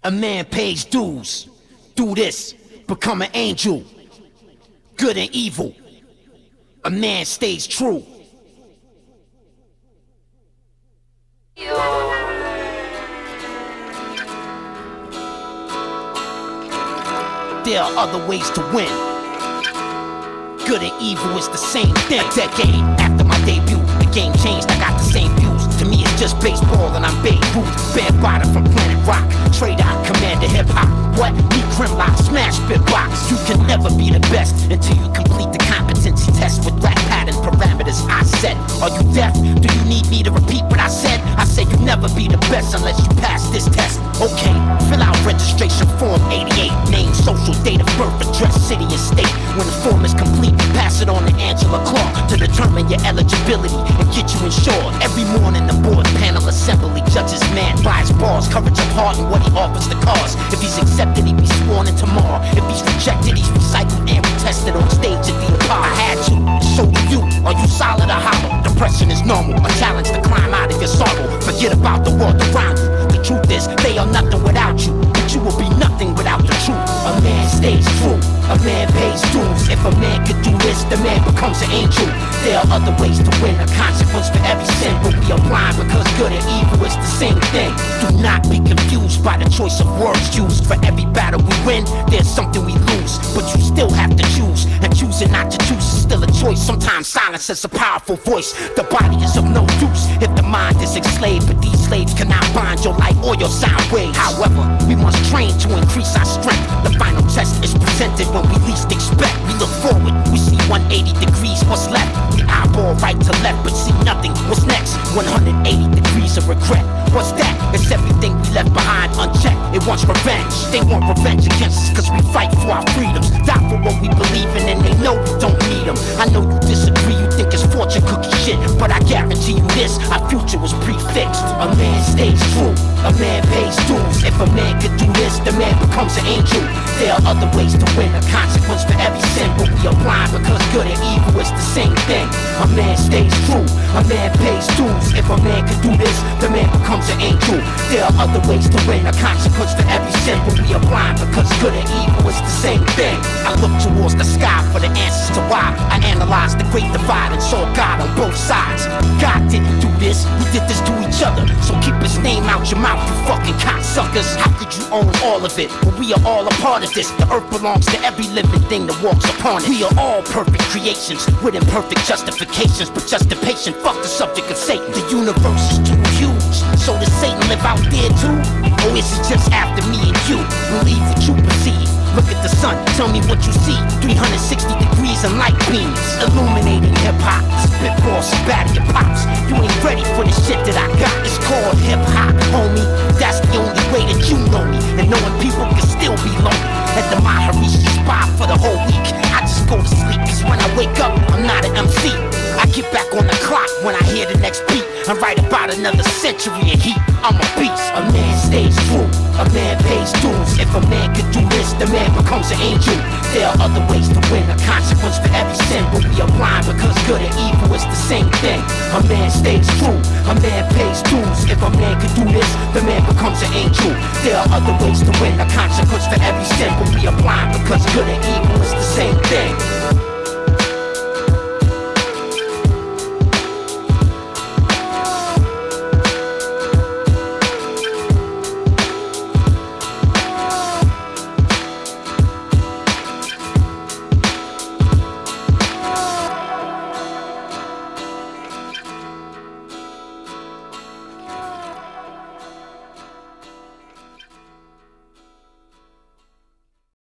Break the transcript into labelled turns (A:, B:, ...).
A: A man pays dues. Do this, become an angel. Good and evil. A man stays true. There are other ways to win. Good and evil is the same thing. A decade after my debut, the game changed, I got the same views. To me it's just baseball and I'm Babe Ruth. Bambataa from Planet Rock, trade out, commander hip-hop. What? Me grimlock, smash Spitbox. You can never be the best until you complete the competency test with rap pattern parameters I set. Are you deaf? Do you need me to repeat what I said? I said you never be the best unless you pass this test. Okay, fill out registration form 88. Name, social, date of birth, address, city and state. When the form is complete, pass it on to Angela Clark to determine your eligibility and get you insured. Every morning the board panel assembly judges man by his bars, coverage of heart and what he offers the cause. If he's accepted, he be sworn in tomorrow. If he's rejected, he's recycled and retested on stage at the Apollo. I had you, so do you. Are you solid or hollow? Depression is normal, a challenge to climb out of your sorrow. Forget about the world around you. The truth is, they are nothing without you, but you will be nothing without the truth. A man stays true, a man pays dues. If a man could do this, the man becomes an angel. There are other ways to win, a consequence for every sin, but we are blind because good and evil is the same thing. Do not be confused by the choice of words used. For every battle we win, there's something we lose, but you still have to choose, and choosing not to choose is still a choice. Sometimes silence is a powerful voice. The body is of no use if the mind is enslaved, but these slaves cannot bind your light or your sound waves. However, we must train to increase our strength. The final test is presented when we least expect. We look forward, we see 180 degrees, what's left? We eyeball right to left, but see nothing, what's next? 180 degrees of regret, what's that? It's everything we left behind unchecked. It wants revenge, they want revenge against us cause we fight for our freedoms. Die for what we believe in and they know we don't need them. I know you disagree, you think it's fortune cookie shit, but I guarantee you this, our future was prefixed. A man stays true, a man pays dues. If a man could do this, the man becomes an angel. There are other ways to win, a consequence for every sin, but we are blind because good and evil is the same thing. A man stays true, a man pays dues. If a man could do this, the man becomes an angel. There are other ways to win, a consequence for every sin, but we are blind because good and evil is the same thing. I look towards the sky for the answers to why. I analyzed the great divide and saw God on both sides. God didn't do this, we did this to each other, so keep his name out your mouth, you fucking cocksuckers. How could you own all of it? But we are all a part of this. The earth belongs to every living thing that walks upon it. We are all perfect creations with imperfect justifications, but just the patient, fuck the subject of Satan. The universe is too huge, so does Satan live out there too? Or is he just after me and you? Believe what you perceive. Look at the sun, tell me what you see. 360 degrees and light beams, illuminating hip-hop. Spitbox, batter your pops. You ain't ready for the shit that I got. It's called hip-hop, homie. That's the only way that you know me. And knowing people can still be lonely. At the Maharishi spot for the whole week, I just go to sleep, cause when I wake up, I'm not an MC. I get back on the clock when I hear the next beat. I'm right about another century of heat. I'm a beast. A man stays true, a man pays dues. If a man could do this, the man becomes an angel. There are other ways to win, a consequence for every sin, but we are blind because good and evil is the same thing. A man stays true, a man pays dues. If a man could do this, the man becomes an angel. There are other ways to win, a consequence for every sin, but we are blind because good and evil is the same thing.